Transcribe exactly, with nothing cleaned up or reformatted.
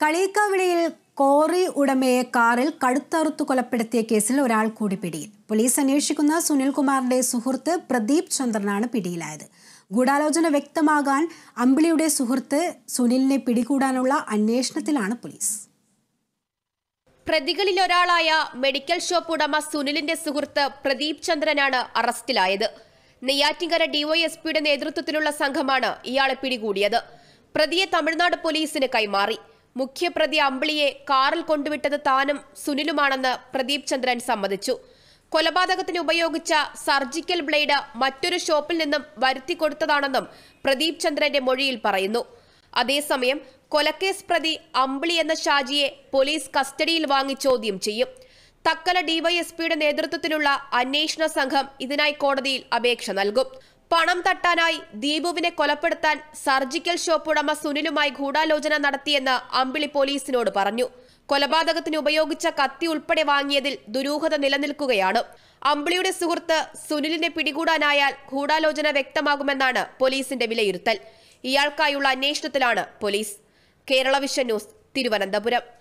കളിയിക്കാവിളിയിൽ quarry ഉടമയെ കാറിൽ കഴുത്തറുത്തു കൊലപ്പെടുത്തിയ കേസിൽ ഒരാൾ കൂടി പിടിയിൽ. പോലീസ് അന്വേഷിക്കുന്ന സുനിൽകുമാറിന്റെ സുഹൃത്ത് പ്രദീപ് ചന്ദ്രനാണ് പിടിയിലായത്. ഗൂഢാലോചന വ്യക്തമാകാൻ അമ്പിളിയുടെ സുഹൃത്ത് സുനിലിനെ പിടികൂടാനുള്ള അന്വേഷണത്തിലാണ് പോലീസ്. പ്രതികളിൽ ഒരാളായ മെഡിക്കൽ ഷോപ്പ് ഉടമ സുനിലിന്റെ സുഹൃത്ത് പ്രദീപ് ചന്ദ്രനാണ് അറസ്റ്റിലായത്. നെയ്യാറ്റിൻകര ഡിവൈഎസ്പിയുടെ നേതൃത്വത്തിലുള്ള സംഘമാണ് ഇയാളെ പിടികൂടിയത്. പ്രതിയെ തമിഴ്നാട് പോലീസിന് കൈമാറി. മുഖ്യപ്രതി അമ്പിളിയെ കാറിൽ കൊണ്ടുവിട്ടത് താനും സുനിലുമാണെന്ന് പ്രദീപ് ചന്ദ്രൻ സമ്മതിച്ചു. കൊലപാതകത്തിന് ഉപയോഗിച്ച സർജിക്കൽ ബ്ലേഡ് മറ്റൊരു ഷോപ്പിൽ നിന്നും വരുത്തിക്കൊടുത്തതാണെന്നും പ്രദീപ് ചന്ദ്രന്റെ മൊഴിയിൽ പറയുന്നു. അതേസമയം കൊലക്കേസ് പ്രതി അമ്പിളി എന്ന ഷാജിയെ പോലീസ് കസ്റ്റഡിയിൽ വാങ്ങി ചോദ്യം ചെയ്യും. തക്കല ഡിവൈഎസ്പിയുടെ നേതൃത്വത്തിലുള്ള അന്വേഷണ സംഘം ഇതിനായി കോടതിയിൽ അപേക്ഷ നൽകും. പണം തട്ടാനായി ദീപുവിനെ കൊലപ്പെടുത്താൻ സർജിക്കൽ ഷോപ്പ് ഉടമ സുനിലുമായി ഗൂഢാലോചന നടത്തിയെന്ന് അമ്പിളി പോലീസിനോട് പറഞ്ഞു. കൊലപാതകത്തിന് ഉപയോഗിച്ച കത്തി ഉൾപ്പെടെ വാങ്ങിയതിൽ ദുരൂഹത നിലനിൽക്കുകയാണ്. അമ്പിളിയുടെ സുഹൃത്ത് സുനിലിനെ പിടികൂടാനായാൽ ഗൂഢാലോചന വ്യക്തമാകുമെന്നാണ് പോലീസിന്റെ വിലയിരുത്തൽ. ഇയാൾക്കായുള്ള അന്വേഷണത്തിലാണ് പോലീസ്. Kerala Vision News, Thiruvananthapuram.